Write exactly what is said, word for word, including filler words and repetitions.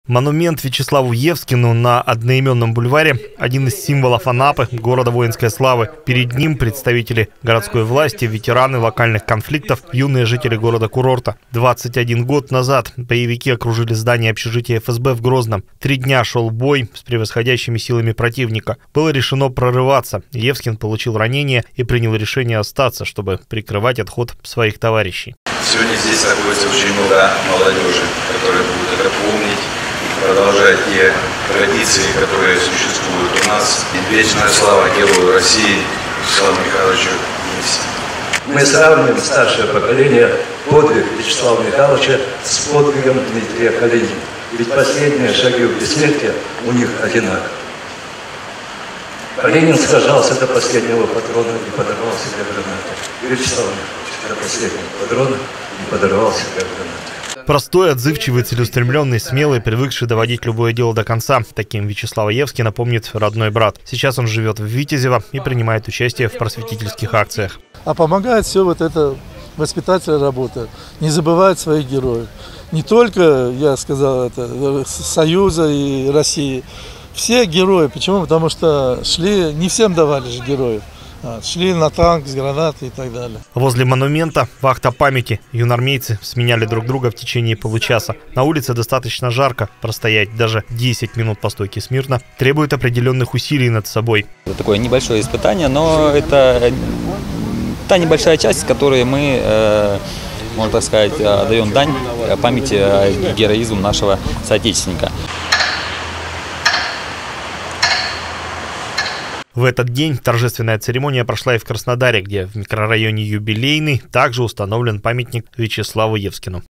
Монумент Вячеславу Евскину на одноименном бульваре – один из символов Анапы, города воинской славы. Перед ним представители городской власти, ветераны локальных конфликтов, юные жители города-курорта. двадцать один год назад боевики окружили здание общежития эф эс бэ в Грозном. Три дня шел бой с превосходящими силами противника. Было решено прорываться. Евскин получил ранение и принял решение остаться, чтобы прикрывать отход своих товарищей. Сегодня здесь находится очень много молодежи, которая будет это помнить, продолжать те традиции, которые существуют у нас. Вечная слава герою России Вячеславу Михайловичу Евскину. Мы сравниваем старшее поколение подвиг Вячеслава Михайловича с подвигом Дмитрия Калинина. Ведь последние шаги в бессмертие у них одинаковы. Калинин сражался до последнего патрона и подорвал себе гранаты. Вячеслав Михайлович до последнего патрона и подорвал себе гранаты. Простой, отзывчивый, целеустремленный, смелый, привыкший доводить любое дело до конца. Таким Вячеслава Евскина помнит родной брат. Сейчас он живет в Витязево и принимает участие в просветительских акциях. А помогает все вот это воспитательная работа. Не забывает своих героев. Не только, я сказал, это Союза и России. Все герои. Почему? Потому что шли, не всем давали же героев. Шли на танк с гранатой и так далее. Возле монумента вахта памяти. Юнармейцы сменяли друг друга в течение получаса. На улице достаточно жарко. Простоять даже десять минут по стойке смирно требует определенных усилий над собой. Это такое небольшое испытание, но это та небольшая часть, которой мы, можно так сказать, даем дань памяти и героизму нашего соотечественника. В этот день торжественная церемония прошла и в Краснодаре, где в микрорайоне Юбилейный также установлен памятник Вячеславу Евскину.